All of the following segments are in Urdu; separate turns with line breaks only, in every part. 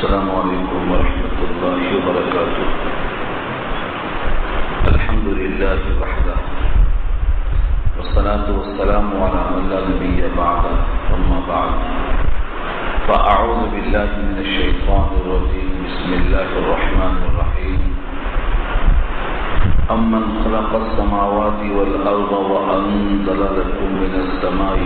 السلام علیکم ورحمۃ اللہ وبرکاتہ. الحمد للہ وحدہ والصلاة والسلام علی من لا نبی بعدہ اما بعد فاعوذ باللہ من الشیطان الرجیم. بسم اللہ الرحمن الرحیم. امن خلق السماوات والارض وانزل لكم من السماء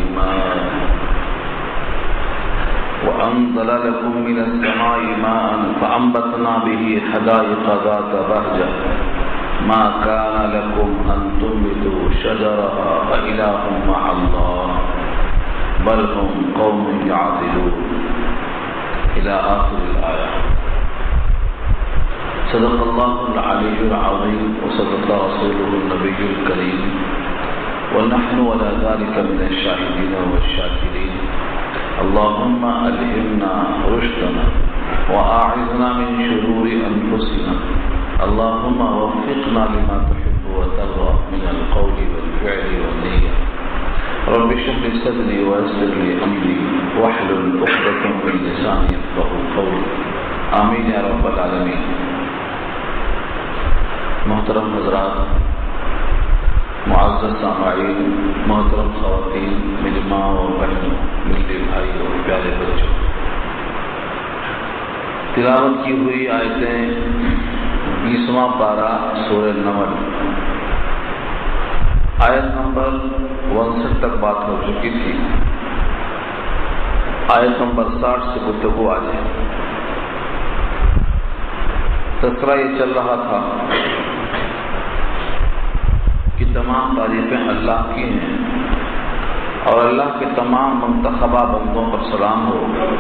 ماء فأنبتنا به حدائق ذات بهجة ما كان لكم أن تنبتوا شجرها أإله مع الله بل هم قوم يعدلون إلى آخر الآية. صدق الله العلي العظيم وصدق رسوله النبي الكريم ونحن على ذلك من الشاهدين والشاكرين. اللهم ألهمنا رشدنا وأعذنا من شرور أنفسنا. اللهم وفقنا لما تحب وترضى من القول والفعل والنية. رب اشرح لي صدري ويسر لي أمري واحلل عقدة من لساني يفقهوا قولي. آمين يا رب العالمين. محترم حضرات، معزز سامعین، محترم خواتین، میری ماں اور بہنوں، میرے بھائی اور پیارے بچوں، تلاوت کی ہوئی آیتیں 20واں پارہ سورہ نمل، آیت نمبر 59 تک بات ہو چکی تھی. آیت نمبر 60 سے گفتگو آج ہے. تذکرہ یہ چل رہا تھا کہ تمام تعریفیں اللہ کی ہیں اور اللہ کے تمام منتخبہ بندوں پر سلام ہو.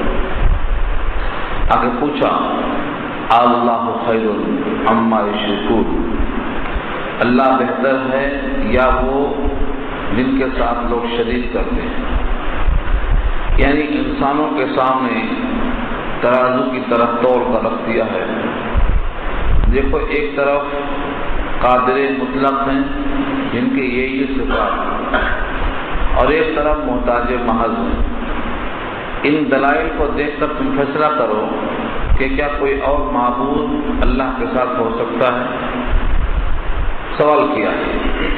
آگے پوچھا اللہ خیر عما یشرکون، اللہ بہتر ہے یا وہ جن کے ساتھ لوگ شریک کرتے ہیں. یعنی انسانوں کے سامنے ترازو کی طرف تول کر رکھ دیا ہے. دیکھو، ایک طرف قادر مطلق ہیں جن کے یہ صفات، اور ایک طرف محتاج محض ہیں. ان دلائل کو دیکھ کر تم فیصلہ کرو کہ کیا کوئی اور معبود اللہ کے ساتھ ہو سکتا ہے؟ سوال کیا ہے.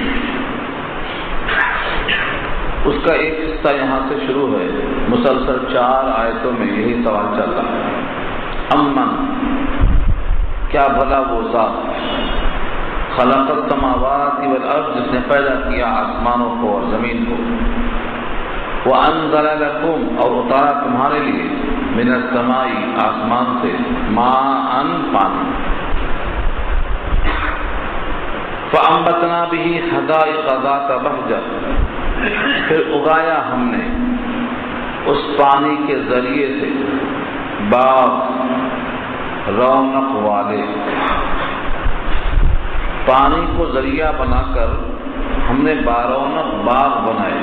اس کا ایک حصہ یہاں سے شروع ہے. مسلسل 4 آیتوں میں یہی سوال چل رہا ہے. امن، کیا بھلا وہ ذات، خلق السماوات والارض، جس نے پیدا کیا آسمانوں کو اور زمین کو، وانزل لکم، اور اتارا تمہارے لیے، من السماء، آسمان سے، ماء، پانی، فانبتنا به حدائق ذات بہجہ، پھر اگایا ہم نے اس پانی کے ذریعے سے باغ رونق والے. پانی کو ذریعہ بنا کر ہم نے بارونق باغ بنائے.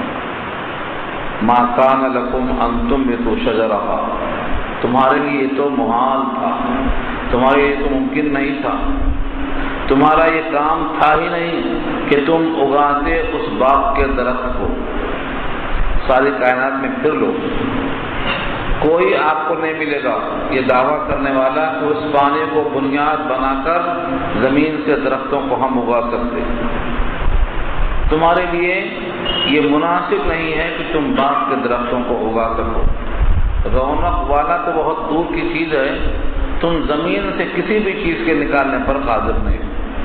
ما کان لکم ان تنبتوا شجرها، تمہارے لیے تو محال تھا، تمہارے لیے تو ممکن نہیں تھا، تمہارا یہ کام تھا ہی نہیں کہ تم اگاتے اس باغ کے درخت کو. ساری کائنات میں پھر لو، کوئی آپ کو نہیں ملے گا یہ دعویٰ کرنے والا کہ اس پانی کو بنیاد بنا کر زمین سے درختوں کو ہم اگا سکتے. تمہارے لیے یہ مناسب نہیں ہے کہ تم باغ کے درختوں کو اگا سکو. رونق والا تو بہت دور کی چیز ہے، تم زمین سے کسی بھی چیز کے نکالنے پر قادر نہیں.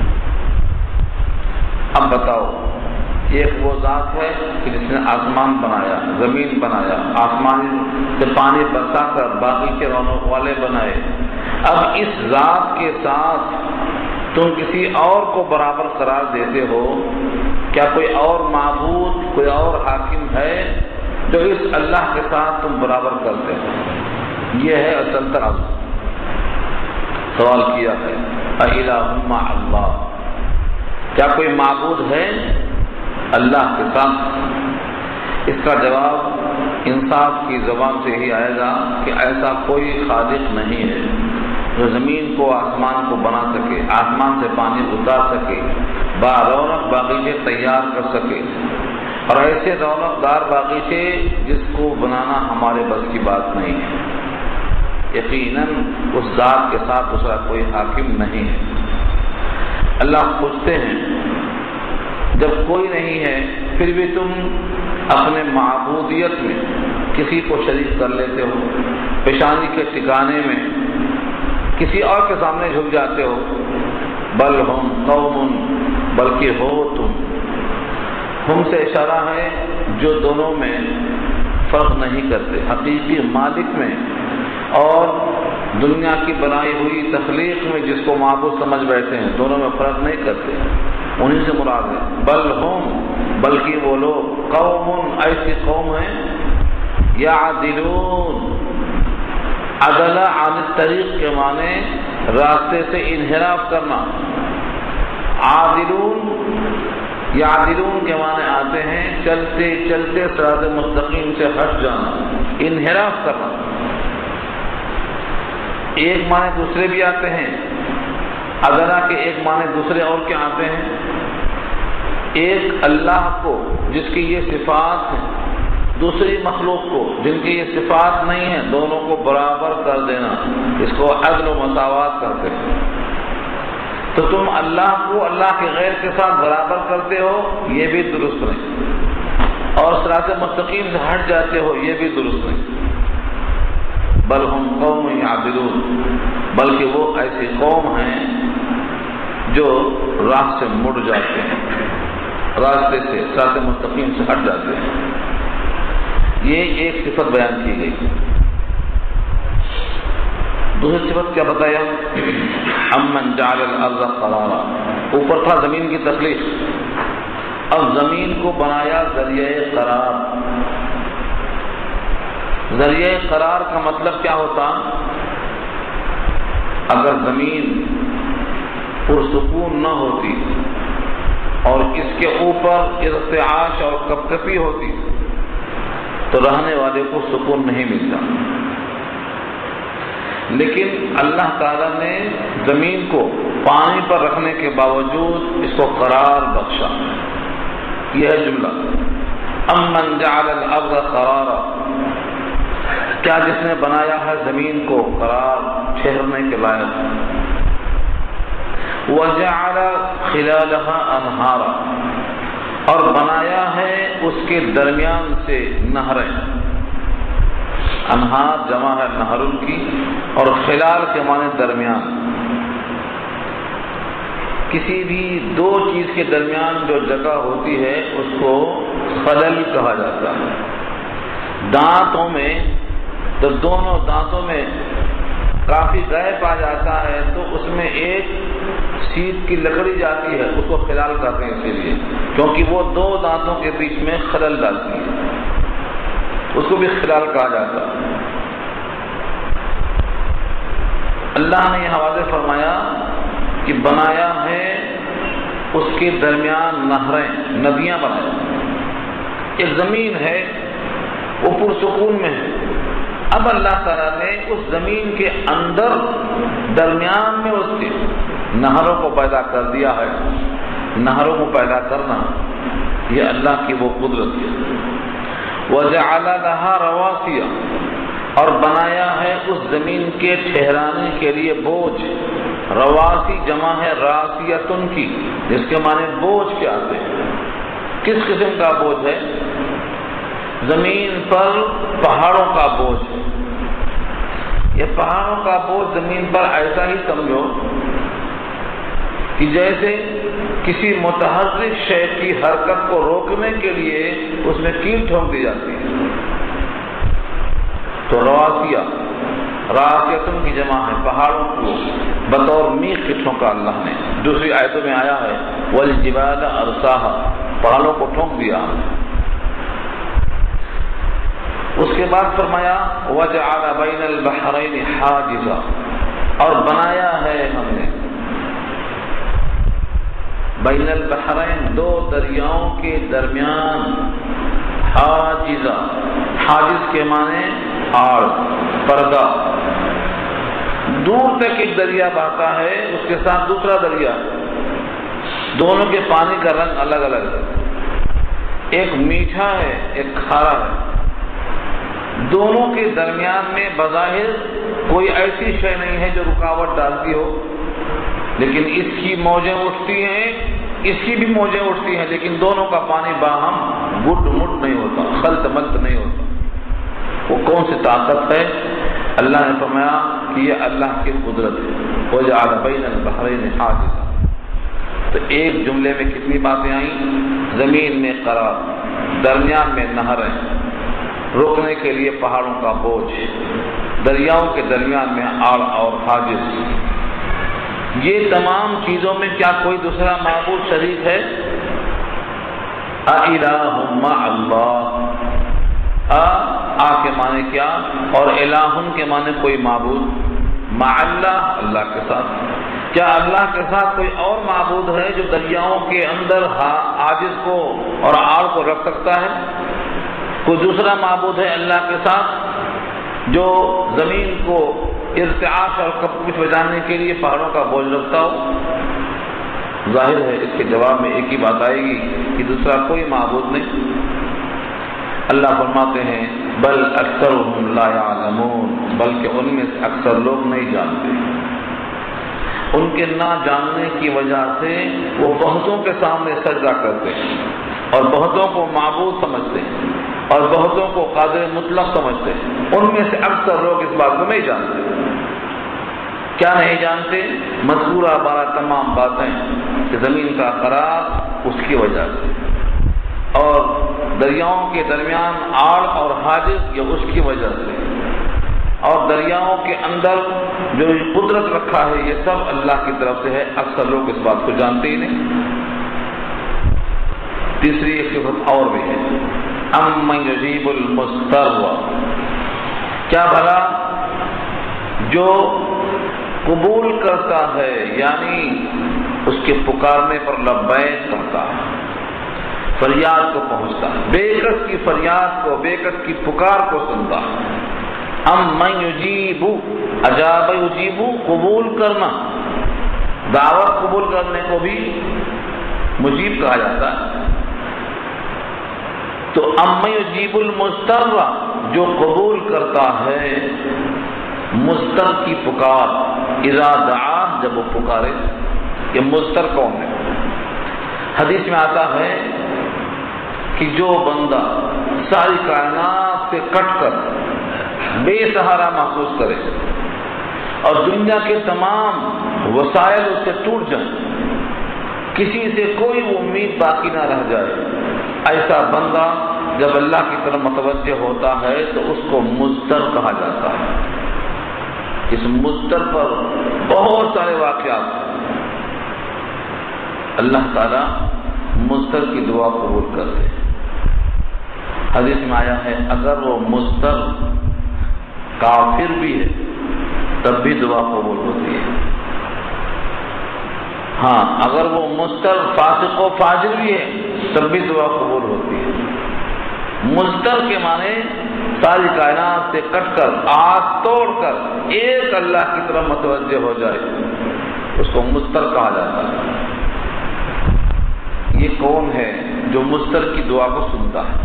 اب بتاؤ، ایک وہ ذات ہے کہ جس نے آسمان بنایا، زمین بنایا، آسمان سے پانی برسا کر باغیچے رونق والے بنائے. اب اس ذات کے ساتھ تم کسی اور کو برابر قرار دیتے ہو. کیا کوئی اور معبود، کوئی اور حاکم ہے جو اس اللہ کے ساتھ تم برابر کرتے ہو؟ یہ ہے اصل ترازو. سوال کیا ہے اِلٰہٌ مع اللہ، کیا کوئی معبود ہے اللہ کے ساتھ؟ اس کا جواب انصاف کی زبان سے ہی آئے گا کہ ایسا کوئی خالق نہیں ہے جو زمین کو، آسمان کو بنا سکے، آسمان سے پانی اتار سکے، رونق باغیچے تیار کر سکے، اور ایسے رونق دار باغیچے جس کو بنانا ہمارے بس کی بات نہیں ہے. یقیناً اس ذات کے ساتھ دوسرا کوئی حاکم نہیں ہے۔ اللہ پوچھتے ہیں جب کوئی نہیں ہے پھر بھی تم اپنے معبودیت میں کسی کو شریک کر لیتے ہو، پیشانی کے ٹھکانے میں کسی اور کے سامنے جھک جاتے ہو۔ بل ہم قوم، بلکہ ہو تم، ہم سے اشارہ ہے جو دونوں میں فرق نہیں کرتے، حقیقی مالک میں اور دنیا کی بنائی ہوئی تخلیق میں جس کو معبود سمجھ بیٹھے ہیں، دونوں میں فرق نہیں کرتے، انہیں سے مراد ہے۔ بل ہم، بلکہ وہ لوگ، قوم، ایسی قوم ہیں، یعدلون، عدل عن الطریق کے معنی راستے سے انحراف کرنا، عادلون، یعدلون کے معنی آتے ہیں چلتے چلتے صراط مستقیم سے ہٹ جانا، انحراف کرنا۔ ایک معنی دوسرے بھی آتے ہیں، عدلہ کے ایک معنی دوسرے اور کیا آتے ہیں؟ ایک اللہ کو جس کی یہ صفات ہیں، دوسری مخلوق کو جن کی یہ صفات نہیں ہیں، دونوں کو برابر کر دینا، اس کو عدل و مساوات کرتے ہیں۔ تو تم اللہ کو اللہ کے غیر کے ساتھ برابر کرتے ہو، یہ بھی درست نہیں، اور صراط مستقیم سے ہٹ جاتے ہو، یہ بھی درست نہیں۔ بل ہم قوم یعدلون، بلکہ وہ ایسی قوم ہیں جو راہ سے مڑ جاتے ہیں، راستے سے صراط مستقیم سے ہٹ جاتے ہیں۔ یہ ایک صفت بیان کی گئی۔ دوسری صفت کیا بتایا؟ امن جعل الارض قرارا، اوپر تھا زمین کی تخلیق، اب زمین کو بنایا ذریعہ قرار۔ ذریعہ قرار کا مطلب کیا ہوتا؟ اگر زمین پرسکون نہ ہوتی اور اس کے اوپر ارتعاش اور کپکپی ہوتی تو رہنے والے کو سکون نہیں ملتا، لیکن اللہ تعالیٰ نے زمین کو پانی پر رکھنے کے باوجود اس کو قرار بخشا۔ یہ ہے جملہ، امن جعل الارض قرارا، کیا جس نے بنایا ہے زمین کو قرار، ٹھہرنے کے لائق، وجعل خلالها انہارا، اور بنایا ہے اس کے درمیان سے نہریں۔ انہار جمع ہے نہر کی، اور خلال کے معنی درمیان۔ کسی بھی دو چیز کے درمیان جو جگہ ہوتی ہے اس کو خلل کہا جاتا ہے۔ دانتوں میں تو دونوں دانتوں میں کافی گیپ آ جاتا ہے تو اس میں ایک سیٹ کی لکڑی جاتی ہے، اس کو خلال کہتے ہیں، اسی لیے کیونکہ وہ دو دانتوں کے بیچ میں خلل ڈالتی ہے، اس کو بھی خلال کہا جاتا ہے۔ اللہ نے یہ واضح فرمایا کہ بنایا ہے اس کے درمیان نہریں، ندیاں بنایا۔ ایک زمین ہے وہ پرسکون میں ہے، اب اللہ تعالیٰ نے اس زمین کے اندر درمیان میں اس کے نہروں کو پیدا کر دیا ہے۔ نہروں کو پیدا کرنا یہ اللہ کی وہ قدرت ہے۔ وَجَعَلَ لَهَا رَوَاسِيَ، اور بنایا ہے اس زمین کے ٹھہرانے کے لیے بوجھ۔ رواسی جمع ہے راسیتن کی، جس کے معنی بوجھ کے آتے ہیں۔ کس قسم کا بوجھ ہے؟ زمین پر پہاڑوں کا بوجھ ہے۔ یہ پہاڑوں کا بوجھ زمین پر ایسا ہی سمجھو کہ جیسے کسی متحرک شے کی حرکت کو روکنے کے لیے اس میں کیل ٹھونک دی جاتی ہے۔ تو رواسیہ راسیتن کی جمع ہے، پہاڑوں کو بطور میخ کے ٹھونکا اللہ نے۔ دوسری آیتوں میں آیا ہے والجبال ارساہا، پہاڑوں کو ٹھونک دیا۔ اس کے بعد فرمایا وجعل بین البحرین حاجزا، اور بنایا ہے ہم نے بین البحرین، دو دریاؤں کے درمیان، حاجزا، حاجز کے معنی آڑ، پردہ۔ دور تک ایک دریا بہتا ہے، اس کے ساتھ دوسرا دریا، دونوں کے پانی کا رنگ الگ الگ ہے، ایک میٹھا ہے ایک کھارا ہے۔ دونوں کے درمیان میں بظاہر کوئی ایسی شے نہیں ہے جو رکاوٹ ڈالتی ہو، لیکن اس کی موجیں اٹھتی ہیں، اس کی بھی موجیں اٹھتی ہیں، لیکن دونوں کا پانی باہم گڈ مٹ نہیں ہوتا، خلط ملط نہیں ہوتا۔ وہ کون سی طاقت ہے؟ اللہ نے فرمایا کہ یہ اللہ کی قدرت ہے۔ وَجَعَلَ بَيْنَ الْبَحْرَيْنِ حَاجِزًا۔ تو ایک جملے میں کتنی باتیں آئیں؟ زمین میں قرار، درمیان میں نہریں، روکنے کے لیے پہاڑوں کا بوجھ، دریاؤں کے درمیان میں آڑ اور حاجز۔ یہ تمام چیزوں میں کیا کوئی دوسرا معبود شریک ہے؟ اِلَٰهٌ مَّعَ اللَّهِ، آ کے معنی کیا؟ اور الہٌ کے معنی کوئی معبود، مع اللہ، اللہ کے ساتھ۔ کیا اللہ کے ساتھ کوئی اور معبود ہے جو دریاؤں کے اندر عاجز کو اور آڑ کو رکھ سکتا ہے؟ کوئی دوسرا معبود ہے اللہ کے ساتھ جو زمین کو ارتعاش اور کچھ بجانے کے لیے پہاڑوں کا بوجھ رکھتا ہو؟ ظاہر ہے اس کے جواب میں ایک ہی بات آئے گی کہ دوسرا کوئی معبود نہیں۔ اللہ فرماتے ہیں بل اکثرهم لا يعلمون، بلکہ ان میں سے اکثر لوگ نہیں جانتے۔ ان کے نہ جاننے کی وجہ سے وہ بہتوں کے سامنے سجدہ کرتے ہیں اور بہتوں کو معبود سمجھتے ہیں اور بہتوں کو قادر مطلق سمجھتے ہیں۔ ان میں سے اکثر لوگ اس بات کو نہیں جانتے۔ کیا نہیں جانتے؟ مذکورہ بارہ تمام باتیں کہ زمین کا قرار اس کی وجہ سے، اور دریاؤں کے درمیان آڑ اور حاجز یہ اس کی وجہ سے، اور دریاؤں کے اندر جو قدرت رکھا ہے یہ سب اللہ کی طرف سے ہے۔ اکثر لوگ اس بات کو جانتے ہی نہیں۔ تیسری ایک صفت اور بھی ہے، امن یجیب المضطر، کیا بھلا جو قبول کرتا ہے، یعنی اس کے پکارنے پر لبیک کرتا ہے، فریاد کو پہنچتا ہے، بے کس کی فریاد کو، بے کس کی پکار کو سنتا ہے۔ امن یجیب، اجاب یجیب، قبول کرنا، دعوت قبول کرنے کو بھی مجیب کہا جاتا ہے۔ تو امن یجیب المضطر، جو قبول کرتا ہے مضطر کی پکار، اذا دعا، جب وہ پکارے۔ یہ مضطر کون ہے؟ حدیث میں آتا ہے کہ جو بندہ ساری کائنات سے کٹ کر بے سہارا محسوس کرے اور دنیا کے تمام وسائل اس سے ٹوٹ جائیں، کسی سے کوئی امید باقی نہ رہ جائے، ایسا بندہ جب اللہ کی طرف متوجہ ہوتا ہے تو اس کو مضطر کہا جاتا ہے۔ اس مضطر پر بہت سارے واقعات ہیں۔ اللہ تعالیٰ مضطر کی دعا قبول کرتے ہیں۔ حدیث میں آیا ہے اگر وہ مضطر کافر بھی ہے تب بھی دعا قبول ہوتی ہے۔ ہاں، اگر وہ مضطر فاسق و فاجر بھی ہے تب بھی دعا قبول ہوتی ہے۔ مضطر کے معنی ساری کائنات سے کٹ کر، آس توڑ کر ایک اللہ کی طرف متوجہ ہو جائے، اس کو مضطر کہا جاتا ہے۔ یہ کون ہے جو مضطر کی دعا کو سنتا ہے؟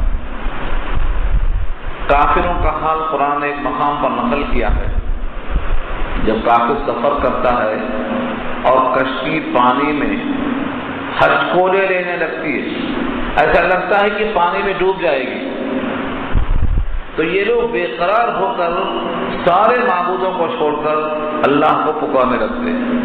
کافروں کا حال قرآن نے ایک مقام پر نقل کیا ہے۔ جب کافر سفر کرتا ہے اور کشتی پانی میں ہچکولے لینے لگتی ہے، ایسا لگتا ہے کہ پانی میں ڈوب جائے گی، تو یہ لوگ بے قرار ہو کر سارے معبودوں کو چھوڑ کر اللہ کو پکارنے لگتے ہیں۔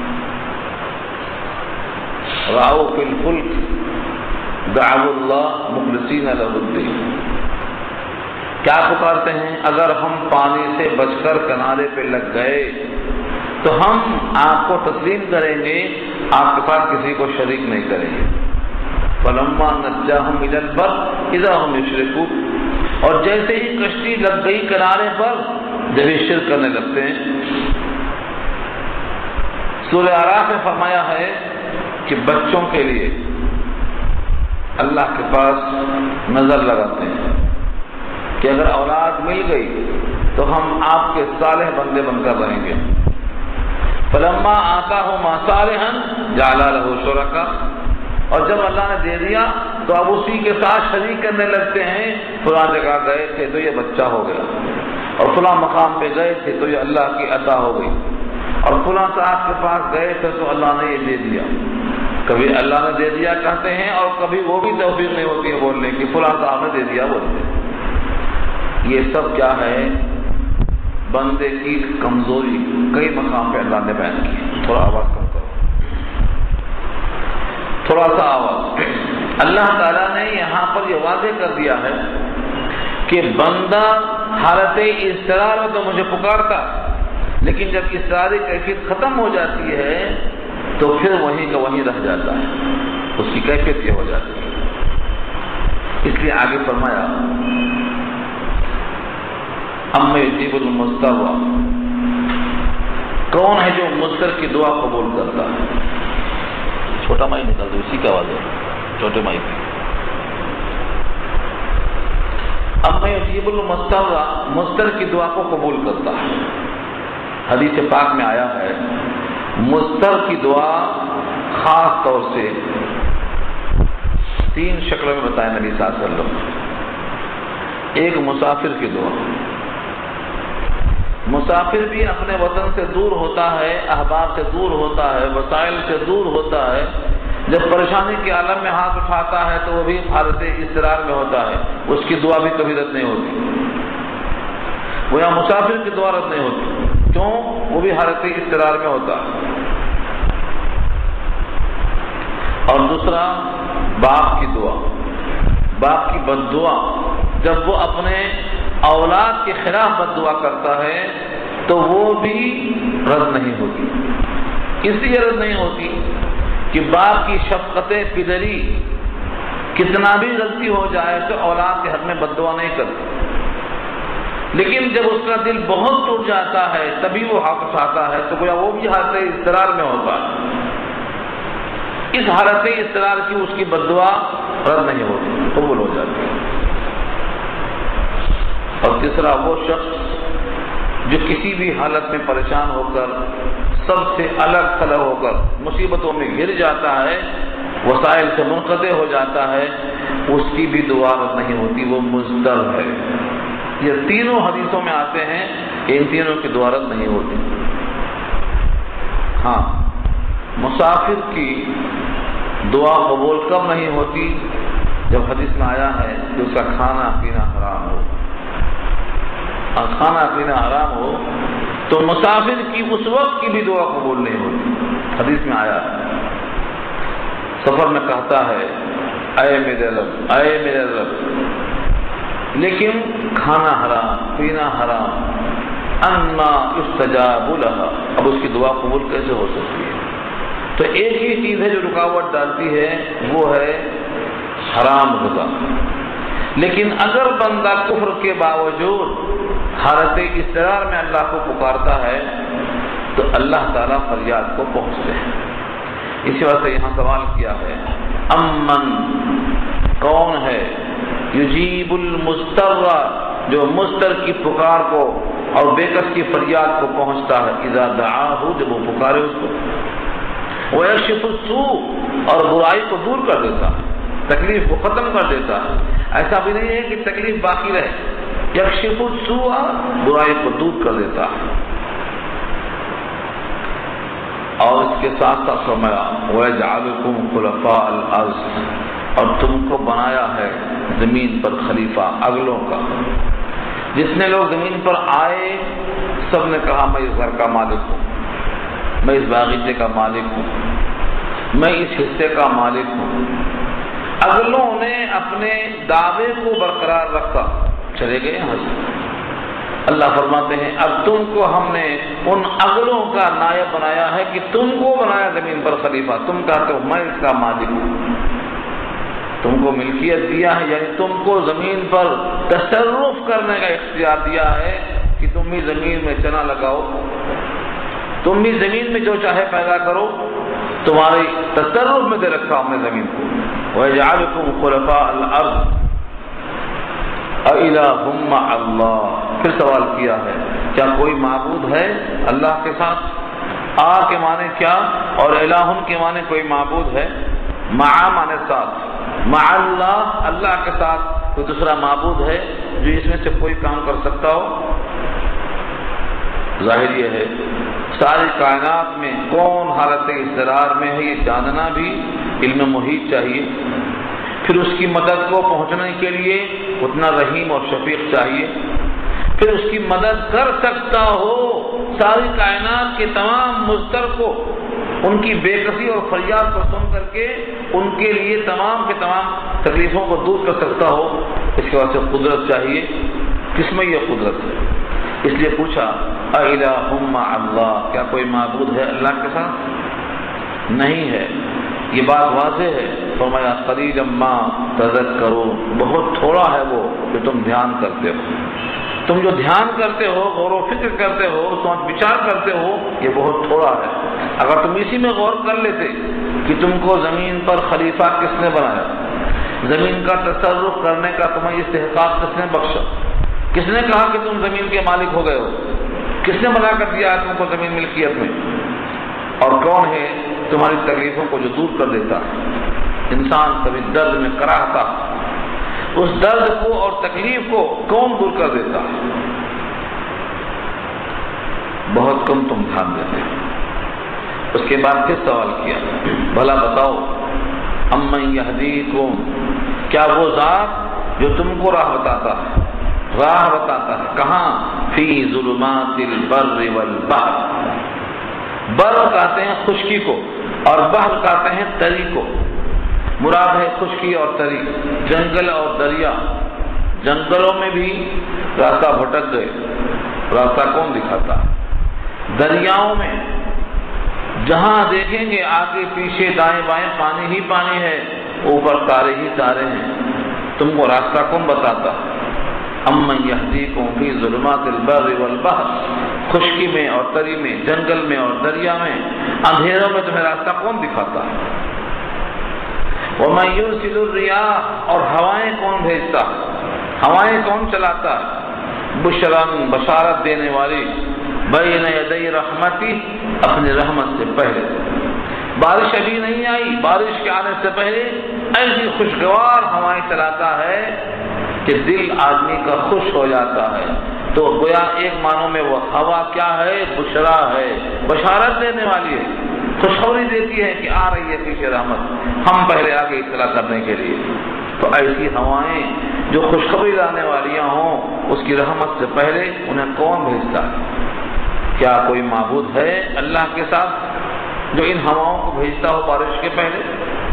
راؤ فی الفلک دعوا اللہ مخلصین لہ الدین، کیا پکارتے ہیں؟ اگر ہم پانی سے بچ کر کنارے پہ لگ گئے تو ہم آپ کو تسلیم کریں گے، آپ کے ساتھ کسی کو شریک نہیں کریں گے۔ فلما نجاہم الی البر اذا ہم یشرکون، اور جیسے ہی کشتی لگ گئی کنارے پر جب یہ شرک کرنے لگتے ہیں۔ سورہ اعراف میں فرمایا ہے کہ بچوں کے لیے اللہ کے پاس نظر لگاتے ہیں کہ اگر اولاد مل گئی تو ہم آپ کے صالح بندے بن کر رہیں گے۔ فلما آتاہما صالحا جعل لہ شرکا، اور جب اللہ نے دے دیا تو اب اسی کے ساتھ شریک کرنے لگتے ہیں، فلاں جگہ گئے تھے تو یہ بچہ ہو گیا، اور فلاں مقام پہ گئے تھے تو یہ اللہ کی عطا ہو گئی، اور فلاں صاحب کے پاس گئے تھے تو اللہ نے یہ دے دیا۔ کبھی اللہ نے دے دیا کہتے ہیں، اور کبھی وہ بھی توفیق نہیں ہوتی ہے بولنے کی، فلاں صاحب نے دے دیا بولتے ہیں۔ یہ سب کیا ہے؟ بندے کی کمزوری کئی مقام پہ اللہ نے بیان کی۔ تھوڑا آواز کم کرو، تھوڑا سا آواز۔ اللہ تعالیٰ نے یہاں پر یہ واضح کر دیا ہے کہ بندہ حالت اضطرار میں تو مجھے پکارتا، لیکن جب اضطراری کیفیت ختم ہو جاتی ہے تو پھر وہیں کا وہیں رہ جاتا ہے، اس کی کیفیت یہ ہو جاتی ہے۔ اس لیے آگے فرمایا اما یجیب المضطر، کون ہے جو مضطر کی دعا قبول کرتا ہے؟ چھوٹا مائی نکال دو، اسی کا آواز ہے، چھوٹے مائی پہ۔ اما یجیب المضطر، مضطر کی دعا کو قبول کرتا ہے۔ حدیث پاک میں آیا ہے مضطر کی دعا خاص طور سے 3 شکلوں میں بتایا نبی صلی اللہ علیہ وسلم۔ ایک مسافر کی دعا، مسافر بھی اپنے وطن سے دور ہوتا ہے، احباب سے دور ہوتا ہے، وسائل سے دور ہوتا ہے، جب پریشانی کے عالم میں ہاتھ اٹھاتا ہے تو وہ بھی حالت اضطرار میں ہوتا ہے، اس کی دعا بھی کبھی رد نہیں ہوتی۔ وہ یہاں مسافر کی دعا رد نہیں ہوتی، کیوں؟ وہ بھی حالت اضطرار میں ہوتا ہے۔ اور دوسرا باپ کی دعا، باپ کی بد دعا، جب وہ اپنے اولاد کے خلاف بد دعا کرتا ہے تو وہ بھی رد نہیں ہوتی۔ اس لیے رد نہیں ہوتی کہ باپ کی شفقت پدری کتنا بھی غلطی ہو جائے تو اولاد کے حق میں بد دعا نہیں کرتی، لیکن جب اس کا دل بہت ٹوٹ جاتا ہے تبھی وہ ہاتھ اٹھاتا ہے تو گویا وہ بھی حالت اضطرار میں ہوتا ہے۔ اس حالت اضطرار کی اس کی بد دعا رد نہیں ہوتی، قبول ہو جاتی ہے۔ اور تیسرا وہ شخص جو کسی بھی حالت میں پریشان ہو کر، سب سے الگ تھلگ ہو کر مصیبتوں میں گر جاتا ہے، وسائل سے منقطع ہو جاتا ہے، اس کی بھی دعا رد نہیں ہوتی، وہ مضطر ہے۔ یہ تینوں حدیثوں میں آتے ہیں کہ ان تینوں کی دعا رد نہیں ہوتی۔ ہاں، مسافر کی دعا قبول کب نہیں ہوتی؟ جب حدیث میں آیا ہے کہ اس کا کھانا پینا حرام ہو، اور کھانا پینا حرام ہو تو مسافر کی اس وقت کی بھی دعا قبول نہیں ہوتی۔ حدیث میں آیا ہے، سفر میں کہتا ہے اے میرے رب، اے میرے رب، لیکن کھانا حرام، پینا حرام، انا یستجاب لہا، اب اس کی دعا قبول کیسے ہو سکتی ہے؟ تو ایک ہی چیز ہے جو رکاوٹ ڈالتی ہے، وہ ہے حرام غذا۔ لیکن اگر بندہ کفر کے باوجود حالت اضطرار میں اللہ کو پکارتا ہے تو اللہ تعالیٰ فریاد کو پہنچتے ہیں۔ اسی وجہ سے یہاں سوال کیا ہے، امن، کون ہے یجیب المضطر، جو مضطر کی پکار کو اور بے کس کی فریاد کو پہنچتا ہے، اذا دعاہ، جب وہ پکارے اس کو، ویکشف السوء، اور برائی کو دور کر دیتا ہے، تکلیف کو ختم کر دیتا ہے۔ ایسا بھی نہیں ہے کہ تکلیف باقی رہے، یکشف السوء، برائی کو دور کر دیتا ہے۔ اور اس کے ساتھ ساتھ فرمایا وَيَجْعَلُكُمْ خُلَفَاءَ الْأَرْضِ، اور تم کو بنایا ہے زمین پر خلیفہ اگلوں کا۔ جتنے لوگ زمین پر آئے سب نے کہا میں اس گھر کا مالک ہوں، میں اس باغیچے کا مالک ہوں، میں اس حصے کا مالک ہوں۔ اگلوں نے اپنے دعوے کو برقرار رکھا، چلے گئے یہاں سے۔ اللہ فرماتے ہیں اب تم کو ہم نے ان اگلوں کا نائب بنایا ہے کہ تم کو بنایا زمین پر خلیفہ۔ تم کہتے ہو میں اس کا مالک ہوں، تم کو ملکیت دیا ہے، یعنی تم کو زمین پر تصرف کرنے کا اختیار دیا ہے کہ تم بھی زمین میں چنا لگاؤ، تم بھی زمین میں جو چاہے پیدا کرو، تمہاری تصرف میں دے رکھا ہم نے زمین کو۔ وَيَجْعَلُكُمْ خُلَفَاءَ الْأَرْضِ أَإِلَٰهٌ مَّعَ اللَّهِ، پھر سوال کیا ہے کیا کوئی معبود ہے اللہ کے ساتھ؟ آ کے معنی کیا اور الہ کے معنی کوئی معبود ہے، مع معنی ساتھ، مع اللہ، اللہ کے ساتھ کوئی دوسرا معبود ہے جو اس میں سے کوئی کام کر سکتا ہو؟ ظاہر یہ ہے ساری کائنات میں کون حالت اضطرار میں ہے یہ جاننا بھی علم محیط چاہیے. پھر اس کی مدد کو پہنچنے کے لیے اتنا رحیم اور شفیق چاہیے. پھر اس کی مدد کر سکتا ہو ساری کائنات کے تمام مضطر کو ان کی بے کسی اور فریاد کو سن کر کے ان کے لیے تمام کے تمام تکلیفوں کو دور کر سکتا ہو. اس کے واسطے قدرت چاہیے. کس میں یہ قدرت ہے؟ اس لیے پوچھا اِلَٰهٌ مَّعَ اللَّهِ، کیا کوئی معبود ہے اللہ کے ساتھ؟ نہیں ہے. یہ بات واضح ہے. فرمایا قَلِيلًا مَّا تَذَكَّرُونَ، بہت تھوڑا ہے وہ جو تم دھیان کرتے ہو. تم جو دھیان کرتے ہو، غور و فکر کرتے ہو، سوچ بچار کرتے ہو، یہ بہت تھوڑا ہے. اگر تم اسی میں غور کر لیتے کہ تم کو زمین پر خلیفہ کس نے بنایا، زمین کا تصرف کرنے کا تمہیں استحقاق کس نے بخشا، کس نے کہا کہ تم زمین کے مالک ہو گئے ہو، کس نے بنا کر دیا تم کو زمین ملکیت میں، اور کون ہے تمہاری تکلیفوں کو جو دور کر دیتا ہے. انسان کبھی درد میں کراہتا، اس درد کو اور تکلیف کو کون دور کر دیتا ہے؟ بہت کم تم دھیان دیتے. اس کے بعد پھر سوال کیا، بھلا بتاؤ امن یہدیکم، کیا وہ ذات جو تم کو راہ بتاتا ہے، راہ بتاتا ہے کہاں؟ فی ظلمات البر والبحر. بر کہتے ہیں خشکی کو اور بحر کہتے ہیں تری کو. مراد ہے خشکی اور تری، جنگل اور دریا. جنگلوں میں بھی راستہ بھٹک گئے، راستہ کون دکھاتا؟ دریاؤں میں جہاں دیکھیں گے آگے پیچھے دائیں بائیں پانی ہی پانی ہے، اوپر تارے ہی تارے ہیں. تم کو راستہ کون بتاتا؟ امن یہدیکم فی ظلمات البر والبحر، خشکی میں اور تری میں، جنگل میں اور دریا میں، اندھیروں میں تمہیں راستہ کون دکھاتا ہے؟ ومن یرسل الرياح، اور ہوائیں کون بھیجتا ہے، ہوائیں کون چلاتا ہے؟ بشرن، بشارت دینے والی، بین یدی رحمتی، اپنی رحمت سے پہلے. بارش ابھی نہیں آئی، بارش کے آنے سے پہلے ایسی خوشگوار ہوائیں چلاتا ہے کہ دل آدمی کا خوش ہو جاتا ہے. تو گویا ایک معنوں میں وہ ہوا کیا ہے؟ بشرا ہے، بشارت دینے والی ہے، خوشخبری دیتی ہے کہ آ رہی ہے پیچھے رحمت، ہم پہلے آگے اطلاع کرنے کے لیے. تو ایسی ہوائیں جو خوشخبری لانے والیاں ہوں، اس کی رحمت سے پہلے انہیں کون بھیجتا ہے؟ کیا کوئی معبود ہے اللہ کے ساتھ جو ان ہواؤں کو بھیجتا ہو بارش کے پہلے؟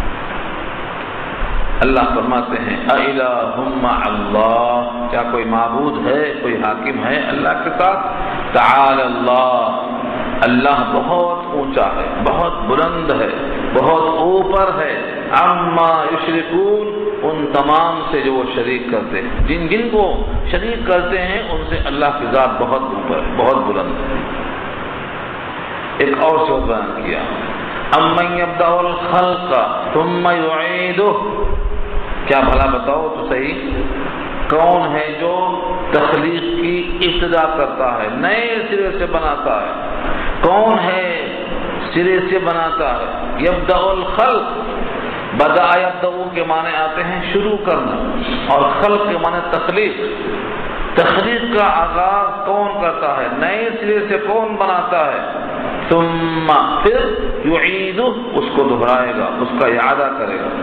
اللہ فرماتے ہیں اِلَٰهٌ مَّعَ اللَّهِ، کیا کوئی معبود ہے، کوئی حاکم ہے اللہ کے ساتھ؟ تعالی اللہ، اللہ بہت اونچا ہے، بہت بلند ہے، بہت اوپر ہے. عما یشرکون، ان تمام سے جو وہ شریک کرتے ہیں، جن جن کو شریک کرتے ہیں ان سے اللہ کی ذات بہت اوپر ہے، بہت بلند ہے. ایک اور سے بیان کیا امن یبدأ الخلق ثم یعیدہ، کیا بھلا بتاؤ تو صحیح کون ہے جو تخلیق کی ابتدا کرتا ہے، نئے سرے سے بناتا ہے؟ کون ہے سرے سے بناتا ہے؟ یبدأ الخلق، بدأ یبدأ کے معنی آتے ہیں شروع کرنا، اور خلق کے معنی تخلیق. تخلیق کا آغاز کون کرتا ہے، نئے سرے سے کون بناتا ہے؟ ثم، پھر یعیدہ، اس کو دہرائے گا، اس کا اعادہ کرے گا.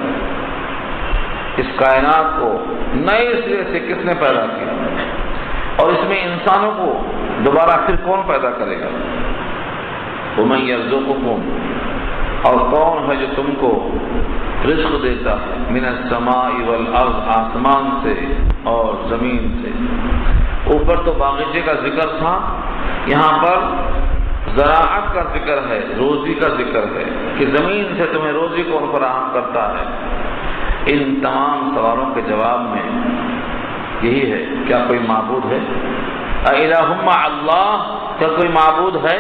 اس کائنات کو نئے سرے سے کس نے پیدا کیا، اور اس میں انسانوں کو دوبارہ پھر کون پیدا کرے گا؟ وَمَن يَرْزُقُكُمْ، اور کون ہے جو تم کو رزق دیتا ہے، من السماء والارض، آسمان سے اور زمین سے. اوپر تو باغیچے کا ذکر تھا، یہاں پر زراعت کا ذکر ہے، روزی کا ذکر ہے کہ زمین سے تمہیں روزی کون فراہم کرتا ہے. ان تمام سوالوں کے جواب میں یہی ہے، کیا کوئی معبود ہے؟ اِلَٰهٌ مَّعَ اللَّهِ، کیا کوئی معبود ہے؟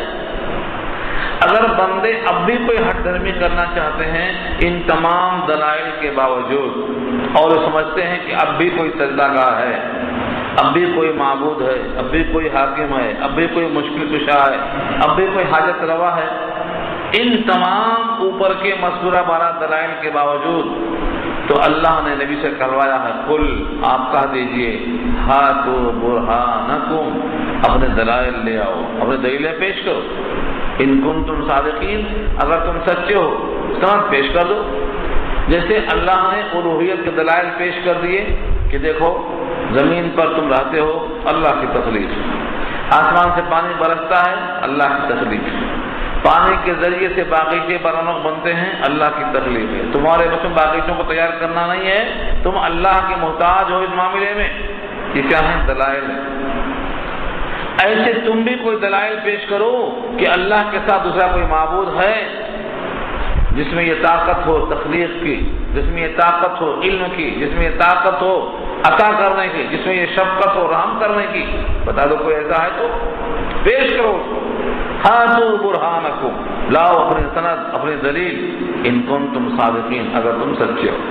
اگر بندے اب بھی کوئی ہٹ دھرمی کرنا چاہتے ہیں ان تمام دلائل کے باوجود، اور سمجھتے ہیں کہ اب بھی کوئی سجدہ گاہ ہے، اب بھی کوئی معبود ہے، اب بھی کوئی حاکم ہے، اب بھی کوئی مشکل کشا ہے، اب بھی کوئی حاجت روا ہے، ان تمام اوپر کے مذکورہ 12 دلائل کے باوجود تو اللہ نے نبی سے کہلوایا ہے قل آپ کہہ دیجئے ہاتو برہانکم اپنے دلائل لے آؤ، اپنے دلیلیں پیش کرو، ان کنتم صادقین اگر تم سچے ہو سند پیش کر دو۔ جیسے اللہ نے الوہیت کے دلائل پیش کر دیے کہ دیکھو زمین پر تم رہتے ہو، اللہ کی تخلیق، آسمان سے پانی برستا ہے، اللہ کی تخلیق، پانی کے ذریعے سے باغیچے برونق بنتے ہیں، اللہ کی تخلیق ہے، تمہارے بس باغیچوں کو تیار کرنا نہیں ہے، تم اللہ کے محتاج ہو اس معاملے میں۔ یہ کیا ہے؟ دلائل ہے۔ ایسے تم بھی کوئی دلائل پیش کرو کہ اللہ کے ساتھ دوسرا کوئی معبود ہے جس میں یہ طاقت ہو تخلیق کی، جس میں یہ طاقت ہو علم کی، جس میں یہ طاقت ہو عطا کرنے کی، جس میں یہ شفقت ہو رحم کرنے کی، بتا دو کوئی ایسا ہے تو پیش کرو۔ ہاتو برہانکم، لاؤ اپنی سند اپنی دلیل، ان کنتم صادقین اگر تم سچے ہو۔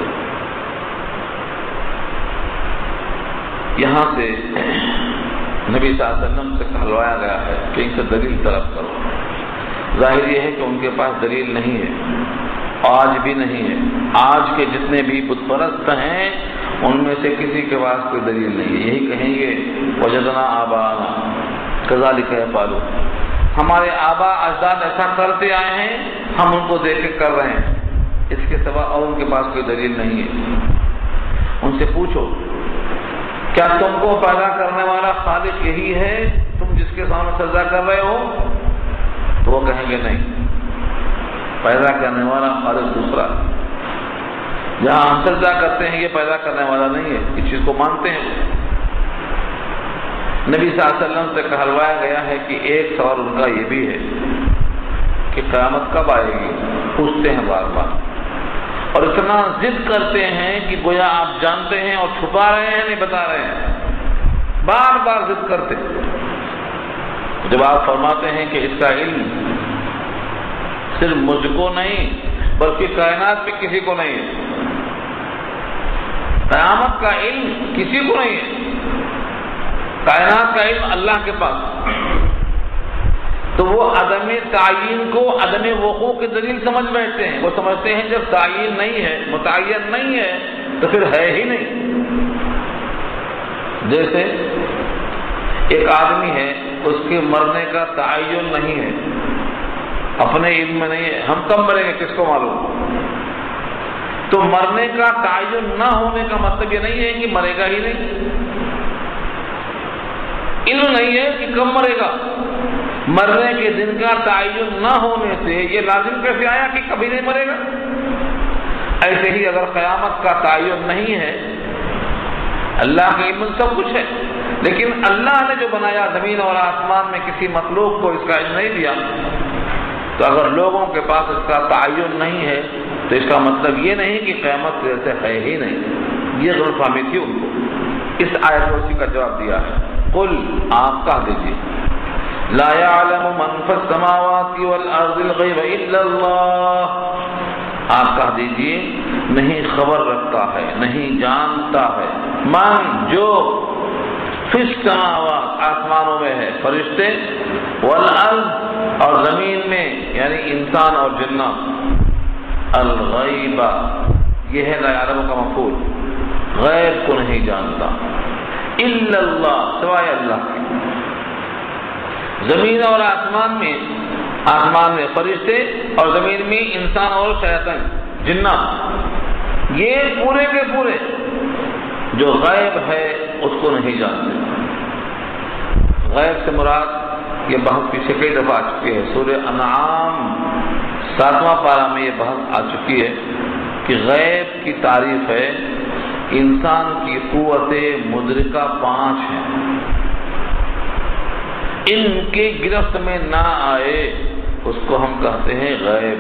یہاں سے نبی صلی اللہ علیہ وسلم سے کہلوایا گیا ہے کہ ان سے دلیل طلب کرو۔ ظاہر یہ ہے کہ ان کے پاس دلیل نہیں ہے، آج بھی نہیں ہے۔ آج کے جتنے بھی بت پرست ہیں ان میں سے کسی کے پاس کوئی دلیل نہیں ہے، یہی کہیں گے وجدنا آباءنا کذالک یفعلون، ہمارے آبا اجداد ایسا کرتے آئے ہیں، ہم ان کو دیکھ کے کر رہے ہیں، اس کے سوا اور ان کے پاس کوئی دلیل نہیں ہے۔ ان سے پوچھو کیا تم کو پیدا کرنے والا خالق یہی ہے تم جس کے سامنے سجدہ کر رہے ہو؟ تو وہ کہیں گے نہیں، پیدا کرنے والا خالق دوسرا ہے، جہاں ہم سجدہ کرتے ہیں یہ پیدا کرنے والا نہیں ہے، اس چیز کو مانتے ہیں۔ نبی صلی اللہ علیہ وسلم سے کہلوایا گیا ہے کہ ایک سوال ان کا یہ بھی ہے کہ قیامت کب آئے گی، پوچھتے ہیں بار بار، اور اتنا ضد کرتے ہیں کہ گویا آپ جانتے ہیں اور چھپا رہے ہیں، نہیں بتا رہے ہیں، بار بار ضد کرتے۔ جب آپ فرماتے ہیں کہ اس کا علم صرف مجھ کو نہیں بلکہ کائنات میں کسی کو نہیں ہے، قیامت کا علم کسی کو نہیں ہے، کائنات کا علم اللہ کے پاس، تو وہ عدم تعین کو عدم وقوع کی دلیل سمجھ بیٹھتے ہیں۔ وہ سمجھتے ہیں جب تعین نہیں ہے، متعین نہیں ہے تو پھر ہے ہی نہیں۔ جیسے ایک آدمی ہے، اس کے مرنے کا تعین نہیں ہے، اپنے علم میں نہیں ہے، ہم کب مریں گے کس کو معلوم؟ تو مرنے کا تعین نہ ہونے کا مطلب یہ نہیں ہے کہ مرے گا ہی نہیں، علم نہیں ہے کہ کب مرے گا، مرنے کے دن کا تعین نہ ہونے سے یہ لازم کیسے آیا کہ کبھی نہیں مرے گا؟ ایسے ہی اگر قیامت کا تعین نہیں ہے، اللہ کے علم سب کچھ ہے، لیکن اللہ نے جو بنایا زمین اور آسمان میں کسی مخلوق کو اس کا علم نہیں دیا، تو اگر لوگوں کے پاس اس کا تعین نہیں ہے تو اس کا مطلب یہ نہیں کہ قیامت جیسے ہے ہی نہیں۔ یہ غلط فہمی تھی ان کو۔ اس آیت میں اسی کا جواب دیا ہے، قل آپ کہہ دیجیے لا يعلم من في السماوات والارض الغیب الا اللہ، آپ کہہ دیجیے نہیں خبر رکھتا ہے، نہیں جانتا ہے، من جو فی السماوات آسمانوں میں ہے فرشتے، والارض اور زمین میں یعنی انسان اور جنات، الغیب یہ ہے لا يعلم کا مفعول، غیب کو نہیں جانتا، الا اللہ سوائے اللہ کے۔ زمین اور آسمان میں فرشتے اور زمین میں انسان اور شیاطین جنات، یہ پورے کے پورے جو غیب ہے اس کو نہیں جانتے۔ غیب سے مراد یہ بحث پیچھے کئی دفعہ آ چکی ہے، سورہ انعام 7واں پارہ میں یہ بحث آ چکی ہے کہ غیب کی تعریف ہے انسان کی قوت مدرکہ 5 ہیں، ان کے گرفت میں نہ آئے اس کو ہم کہتے ہیں غیب۔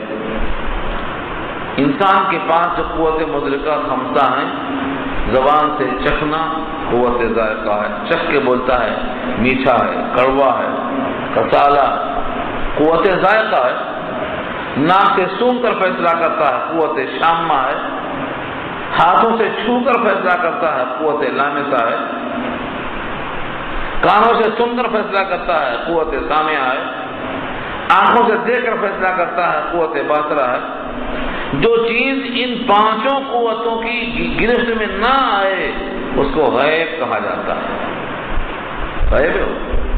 انسان کے پاس جو قوت مدرکہ 5 ہیں، زبان سے چکھنا قوت ذائقہ ہے، چکھ کے بولتا ہے میٹھا ہے، کڑوا ہے، کسالہ قوت ذائقہ ہے، ناک سے سونگھ کر فیصلہ کرتا ہے قوت شامہ ہے، ہاتھوں سے چھو کر فیصلہ کرتا ہے قوت لامسہ ہے، کانوں سے سن کر فیصلہ کرتا ہے قوت سامعہ ہے، آنکھوں سے دیکھ کر فیصلہ کرتا ہے قوت باصرہ ہے، جو چیز ان پانچوں قوتوں کی گرفت میں نہ آئے اس کو غیب کہا جاتا ہے. غیب ہے.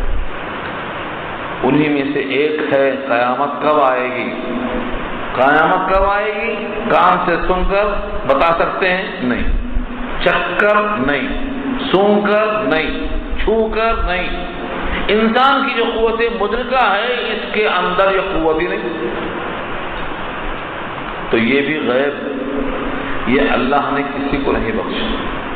انہی میں سے ایک ہے قیامت کب آئے گی. قیامت کب آئے گی؟ کان سے سن کر بتا سکتے ہیں؟ نہیں. چکھ کر نہیں، سونگ کر نہیں، چھو کر نہیں. انسان کی جو قوت مدرکہ ہے اس کے اندر یہ قوت ہی نہیں. تو یہ بھی غیب، یہ اللہ نے کسی کو نہیں بخشا.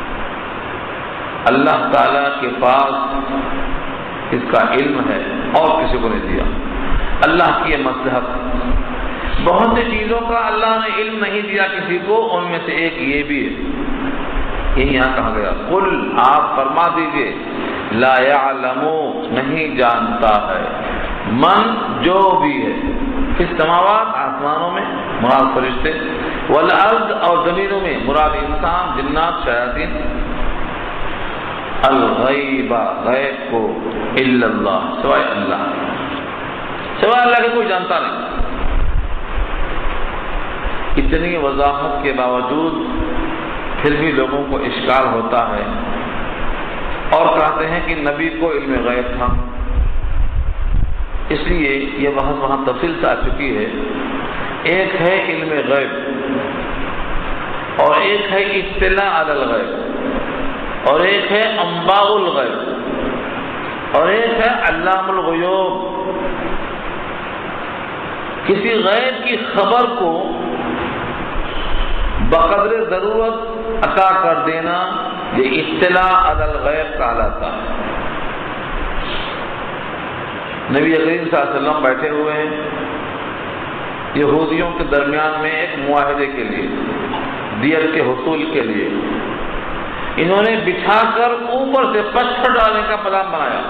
اللہ تعالی کے پاس اس کا علم ہے اور کسی کو نہیں دیا. اللہ کی یہ مصلحت. بہت سی چیزوں کا اللہ نے علم نہیں دیا کسی کو، ان میں سے ایک یہ بھی ہے. یہ یہاں کہا گیا قل، آپ فرما دیجئے، لا یعلم، نہیں جانتا ہے، من، جو بھی ہے، فی السماوات، آسمانوں میں مراد فرشتے، والارض، اور زمینوں میں مراد انسان، جنات، شیاطین، الغیب، غیب کو، الا اللہ، سوائے اللہ. سوائے اللہ کے کوئی جانتا نہیں. اتنی وضاحت کے باوجود پھر بھی لوگوں کو اشکال ہوتا ہے اور کہتے ہیں کہ نبی کو علم غیب تھا. اس لیے یہ بحث وہاں تفصیل سے آ چکی ہے. ایک ہے علم غیب اور ایک ہے اطلاع علی الغیب اور ایک ہے انباء الغیب اور ایک ہے علام الغیوب. کسی غیب کی خبر کو بقدر ضرورت عطا کر دینا یہ اطلاع علی الغیب کہلاتا ہے. نبی کریم صلی اللہ علیہ وسلم بیٹھے ہوئے ہیں یہودیوں کے درمیان میں ایک معاہدے کے لیے، دیت کے حصول کے لیے. انہوں نے بچھا کر اوپر سے پتھر ڈالنے کا پلان بنایا.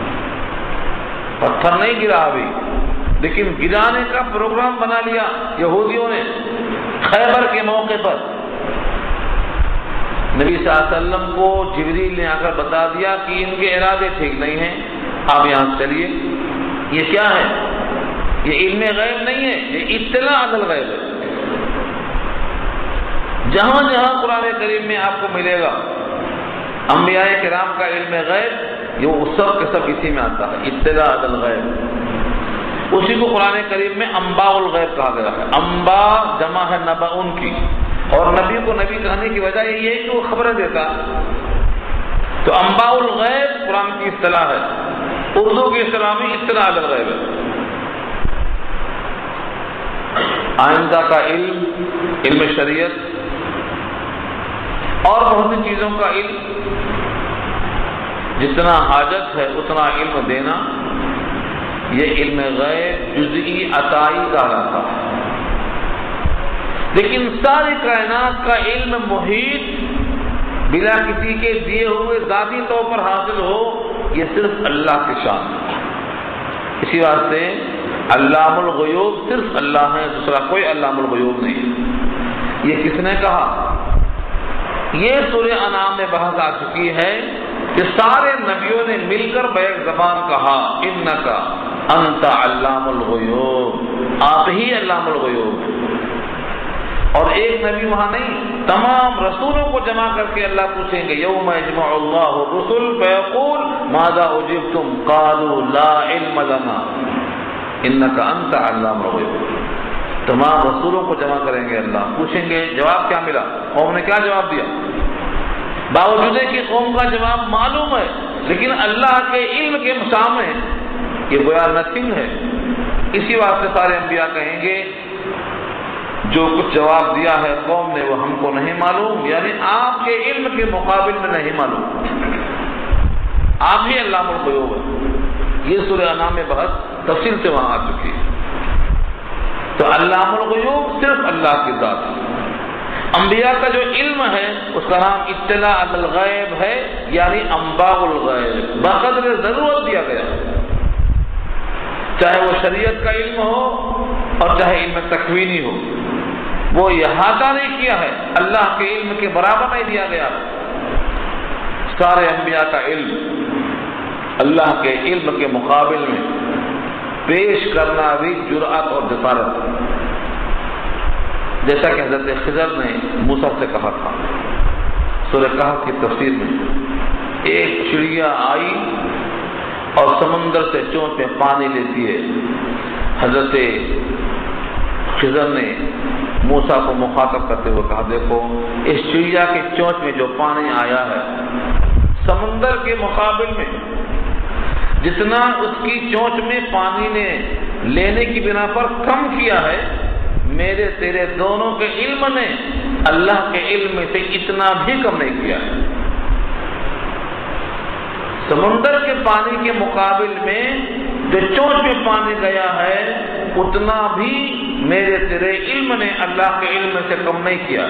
پتھر نہیں گرا ابھی، لیکن گرانے کا پروگرام بنا لیا یہودیوں نے خیبر کے موقع پر. نبی صلی اللہ علیہ وسلم کو جبریل نے آ کر بتا دیا کہ ان کے ارادے ٹھیک نہیں ہیں، آپ یہاں سے چلیے. یہ کیا ہے؟ یہ علم غیب نہیں ہے، یہ اطلاع علی الغیب ہے. جہاں جہاں قرآن کریم میں آپ کو ملے گا انبیاء کرام کا علم غیب، یہ وہ سب کے سب اسی میں آتا ہے، اطلاع علی الغیب. اسی کو قرآن کریم میں انباء الغیب کہا گیا ہے. انباء جمع ہے نبأ کی، اور نبی کو نبی کہنے کی وجہ یہ ہے کہ وہ خبریں دیتا. تو انباء الغیب قرآن کی اصطلاح ہے. اردو کی اصطلاح میں اطلاع علی الغیب ہے. آئندہ کا علم، علم شریعت اور بہت سی چیزوں کا علم، جتنا حاجت ہے اتنا علم دینا، یہ علم غیب جزئی عطائی کہلاتا ہے. لیکن ساری کائنات کا علم محیط بلا کسی کے دیے ہوئے ذاتی طور پر حاصل ہو، یہ صرف اللہ کی شان ہے. اسی واسطے علام الغیوب صرف اللہ ہے، دوسرا کوئی علام الغیوب نہیں ہے. یہ کس نے کہا؟ یہ سورہ انعام میں بحث آ چکی ہے کہ سارے نبیوں نے مل کر بیک زبان کہا انکا انت علام الغیوب، آپ ہی علام الغیوب. اور ایک نبی وہاں نہیں، تمام رسولوں کو جمع کر کے اللہ پوچھیں گے یوم یجمع اللہ الرسل فیقول ماذا اجبتم قالوا لا علم لنا انکا انت علام الغیوب. تمام رسولوں کو جمع کریں گے اللہ، پوچھیں گے جواب کیا ملا، قوم نے کیا جواب دیا. باوجود کہ قوم کا جواب معلوم ہے لیکن اللہ کے علم کے سامنے یہ گویا نتھنگ ہے. اسی واسطے سارے انبیاء کہیں گے جو کچھ جواب دیا ہے قوم نے وہ ہم کو نہیں معلوم، یعنی آپ کے علم کے مقابل میں نہیں معلوم، آپ ہی علام الغیوب ہے. یہ سورہ انعام میں بحث تفصیل سے وہاں آ چکی ہے. تو علام الغیوب صرف اللہ کی ذات ہے. انبیاء کا جو علم ہے اس کا نام اطلاع علی الغیب ہے، یعنی انباء الغیب، بقدر ضرورت دیا گیا. چاہے وہ شریعت کا علم ہو اور چاہے علم تکوینی ہو، وہ احاطہ نہیں کیا ہے، اللہ کے علم کے برابر نہیں دیا گیا. سارے انبیاء کا علم اللہ کے علم کے مقابل میں پیش کرنا بھی جرأت اور جسارت ہے. جیسا کہ حضرت خضر نے موسیٰ سے کہا تھا سورہ کہف کی تفسیر میں، ایک چڑیا آئی اور سمندر سے چونچ میں پانی لیتی ہے۔ حضرت خضر نے موسیٰ کو مخاطب کرتے ہوئے کہا، دیکھو اس چڑیا کی چونچ میں جو پانی آیا ہے، سمندر کے مقابل میں جتنا اس کی چونچ میں پانی نے لینے کی بنا پر کم کیا ہے، میرے تیرے دونوں کے علم نے اللہ کے علم میں سے اتنا بھی کم نہیں کیا ہے۔ سمندر کے پانی کے مقابل میں جو چونچ میں پانی گیا ہے اتنا بھی میرے تیرے علم نے اللہ کے علم میں سے کم نہیں کیا۔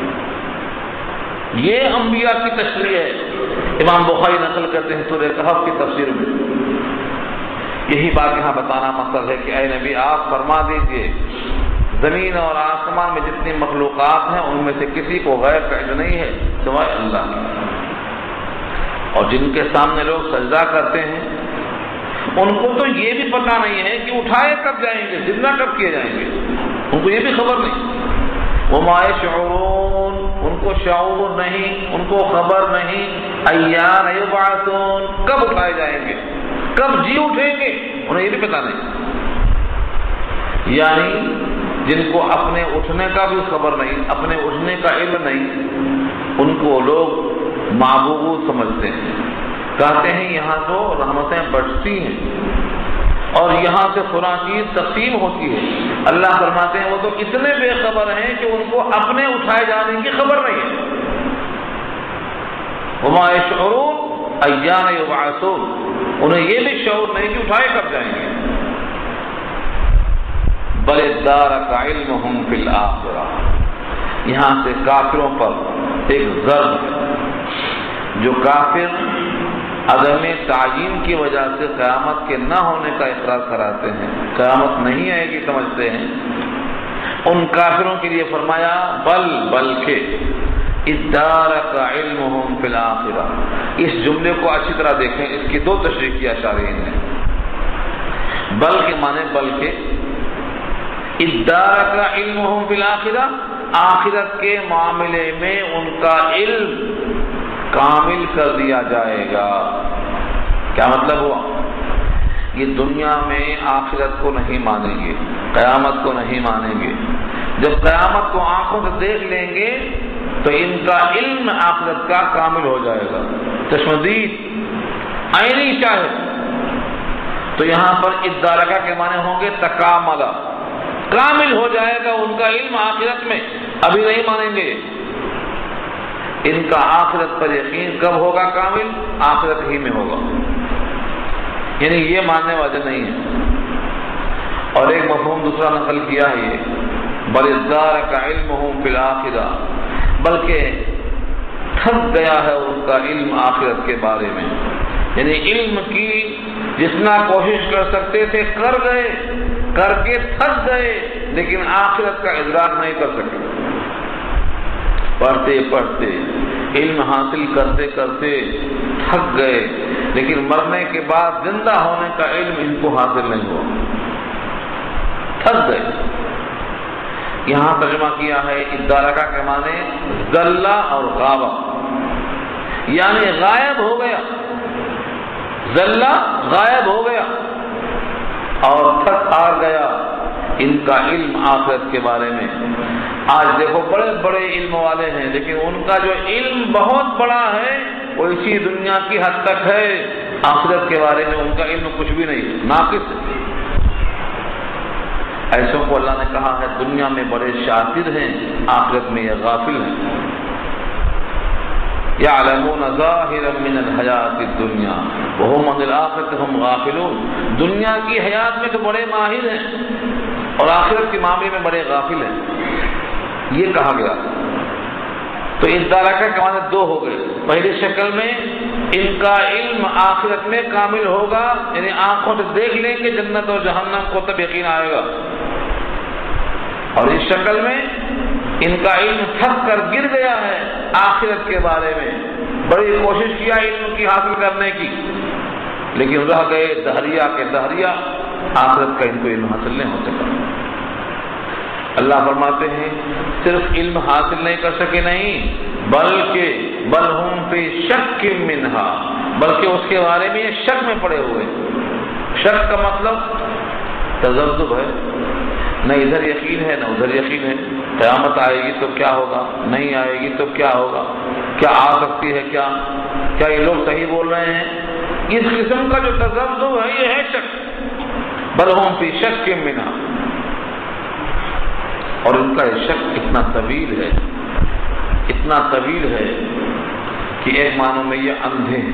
یہ انبیاء کی تشریح ہے۔ امام بخاری نقل کرتے ہیں سورہ کہف کی تفسیر میں، یہی بات یہاں بتانا مقصد ہے کہ اے نبی آپ فرما دیجئے زمین اور آسمان میں جتنی مخلوقات ہیں ان میں سے کسی کو غیب کا علم نہیں ہے سوائے اللہ کی، اور جن کے سامنے لوگ سجدہ کرتے ہیں ان کو تو یہ بھی پتہ نہیں ہے کہ اٹھائے کب جائیں گے، زندہ کب کیے جائیں گے، ان کو یہ بھی خبر نہیں۔ وما یشعرون، ان کو شعور نہیں، ان کو خبر نہیں، ایان یبعثون، کب اٹھائے جائیں گے، کب جی اٹھیں گے، انہیں یہ بھی پتہ نہیں۔ یعنی جن کو اپنے اٹھنے کا بھی خبر نہیں، اپنے اٹھنے کا علم نہیں، ان کو لوگ معبود سمجھتے ہیں، کہتے ہیں یہاں تو رحمتیں بڑھتی ہیں اور یہاں سے فلاں چیز تقسیم ہوتی ہے۔ اللہ فرماتے ہیں وہ تو اتنے بے خبر ہیں کہ ان کو اپنے اٹھائے جانے کی خبر نہیں ہے۔ وما یشعرون ایان یبعثون، انہیں یہ بھی شعور نہیں کہ اٹھائے کب جائیں گے۔ بل ادارک علمہم فی الآخرہ، یہاں سے کافروں پر ایک ضرب ہے۔ جو کافر عدم تعین کی وجہ سے قیامت کے نہ ہونے کا اقرار کراتے ہیں، قیامت نہیں آئے گی سمجھتے ہیں، ان کافروں کے لیے فرمایا بلکہ ادارک علمہم فی الآخرہ۔ اس جملے کو اچھی طرح دیکھیں، اس کی دو تشریح کیا شارحین نے۔ بلکہ مانے بلکہ، ادارک علمہم فی الآخرہ، آخرت کے معاملے میں ان کا علم کامل کر دیا جائے گا۔ کیا مطلب ہوا؟ یہ دنیا میں آخرت کو نہیں مانیں گے، قیامت کو نہیں مانیں گے۔ جب قیامت کو آنکھوں سے دیکھ لیں گے تو ان کا علم آخرت کا کامل ہو جائے گا، چشمدید عینی شاہد۔ تو یہاں پر ادارکہ کے معنی ہوں گے تکاملہ، کامل ہو جائے گا ان کا علم آخرت میں، ابھی نہیں مانیں گے۔ ان کا آخرت پر یقین کب ہوگا کامل؟ آخرت ہی میں ہوگا، یعنی یہ ماننے والے نہیں ہیں۔ اور ایک مفہوم دوسرا نقل کیا ہے یہ بل ادارک علمہم فی الآخرہ، بلکہ تھک گیا ہے ان کا علم آخرت کے بارے میں، یعنی علم کی جتنا کوشش کر سکتے تھے کر گئے، کر کے تھک گئے، لیکن آخرت کا ادراک نہیں کر سکے۔ پڑھتے پڑھتے علم حاصل کرتے کرتے تھک گئے، لیکن مرنے کے بعد زندہ ہونے کا علم ان کو حاصل نہیں ہوا، تھک گئے۔ یہاں ترجمہ کیا ہے ادارکہ کے معنی ذلہ اور غابہ، یعنی غائب ہو گیا، ذلہ غائب ہو گیا اور تھک ہار گیا ان کا علم آخرت کے بارے میں۔ آج دیکھو بڑے بڑے علم والے ہیں، لیکن ان کا جو علم بہت بڑا ہے وہ اسی دنیا کی حد تک ہے، آخرت کے بارے میں ان کا علم کچھ بھی نہیں، ناقص ہے۔ ایسوں کو اللہ نے کہا ہے دنیا میں بڑے شاطر ہیں، آخرت میں یہ غافل ہیں۔ یعلمون ظاہرا من الحیات الدنیا وہم عن الآخرۃ ہم غافلون، دنیا کی حیات میں تو بڑے ماہر ہیں اور آخرت کے معاملے میں بڑے غافل ہیں، یہ کہا گیا۔ تو اس ادارکہ کے معنی دو ہو گئے، پہلی شکل میں ان کا علم آخرت میں کامل ہوگا، یعنی آنکھوں سے دیکھ لیں گے جنت اور جہنم کو تب یقین آئے گا، اور اس شکل میں ان کا علم تھک کر گر گیا ہے آخرت کے بارے میں، بڑی کوشش کیا علم کی حاصل کرنے کی، لیکن رہ گئے دہریا کے دہریا، آخرت کا ان کو علم حاصل نہیں ہو سکا۔ اللہ فرماتے ہیں صرف علم حاصل نہیں کر سکے نہیں، بلکہ بل ہم فی شک منہا، بلکہ اس کے بارے میں یہ شک میں پڑے ہوئے۔ شک کا مطلب تذبذب ہے، نہ ادھر یقین ہے نہ ادھر یقین ہے۔ قیامت آئے گی تو کیا ہوگا، نہیں آئے گی تو کیا ہوگا، کیا آ سکتی ہے، کیا یہ لوگ صحیح بول رہے ہیں؟ اس قسم کا جو تذبذب ہے یہ ہے شک، بل ہم فی شک منہا۔ اور ان کا یہ شک اتنا طویل ہے، اتنا طویل ہے کہ ایک معنوں میں یہ اندھے ہیں۔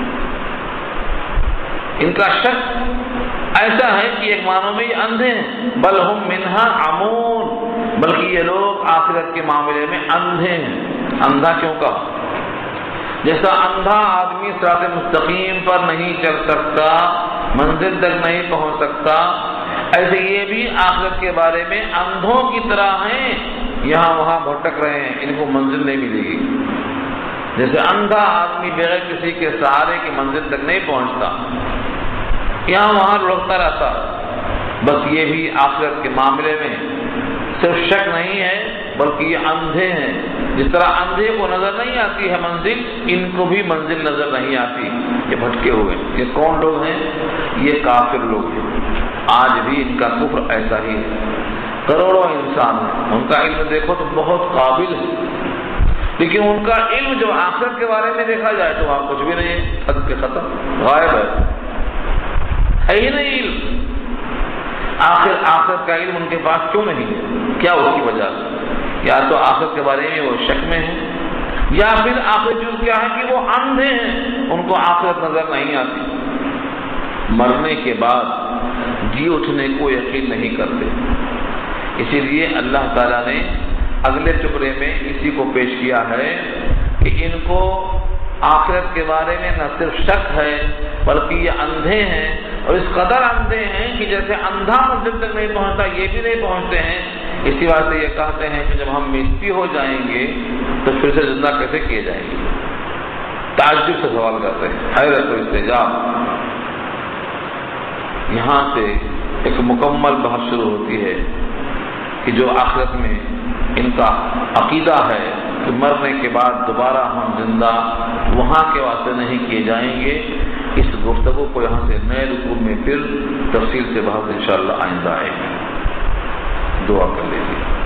ان کا شک ایسا ہے کہ ایک معنوں میں یہ اندھے ہیں، بل ہم منہا عمون، بلکہ یہ لوگ آخرت کے معاملے میں اندھے ہیں۔ اندھا کیوں کہا؟ جیسا اندھا آدمی صراط مستقیم پر نہیں چل سکتا، منزل تک نہیں پہنچ سکتا، ایسے یہ بھی آخرت کے بارے میں اندھوں کی طرح ہیں، یہاں وہاں بھٹک رہے ہیں، ان کو منزل نہیں ملے گی۔ جیسے اندھا آدمی بغیر کسی کے سہارے کی منزل تک نہیں پہنچتا، یہاں وہاں لڑکتا رہتا، بس یہ بھی آخرت کے معاملے میں صرف شک نہیں ہے بلکہ یہ اندھے ہیں۔ جس طرح اندھے کو نظر نہیں آتی ہے منزل، ان کو بھی منزل نظر نہیں آتی، یہ بھٹکے ہوئے۔ یہ کون لوگ ہیں؟ یہ کافر لوگ ہیں۔ آج بھی ان کا کفر ایسا ہی ہے۔ کروڑوں انسان ہیں، ان کا علم دیکھو تو بہت قابل ہے، لیکن ان کا علم جو آخرت کے بارے میں دیکھا جائے تو وہاں کچھ بھی نہیں ہے، خط کے ختم، غائب ہے ہی نہیں علم۔ آخرت کا علم ان کے پاس کیوں نہیں ہے؟ کیا اس کی وجہ سے؟ یا تو آخرت کے بارے میں وہ شک میں ہیں، یا پھر آخر چیز کیا ہے کہ وہ اندھے ہیں، ان کو آخرت نظر نہیں آتی، مرنے کے بعد جی اٹھنے کو یقین نہیں کرتے۔ اسی لیے اللہ تعالیٰ نے اگلے ٹکڑے میں اسی کو پیش کیا ہے کہ ان کو آخرت کے بارے میں نہ صرف شک ہے بلکہ یہ اندھے ہیں، اور اس قدر اندھے ہیں کہ جیسے اندھا منزل تک نہیں پہنچتا یہ بھی نہیں پہنچتے ہیں۔ اسی واسطے یہ کہتے ہیں کہ جب ہم مٹی ہو جائیں گے تو پھر سے زندہ کیسے کیے جائیں گے؟ تعجب سے سوال کرتے ہیں، حیرت و استعجاب۔ یہاں سے ایک مکمل بحث شروع ہوتی ہے کہ جو آخرت میں ان کا عقیدہ ہے کہ مرنے کے بعد دوبارہ ہم زندہ وہاں کے واسطے نہیں کیے جائیں گے، اس گفتگو کو یہاں سے نئے رکوع میں پھر تفصیل سے بحث انشاءاللہ آئندہ آئے گی۔ دعا کر لیجیے۔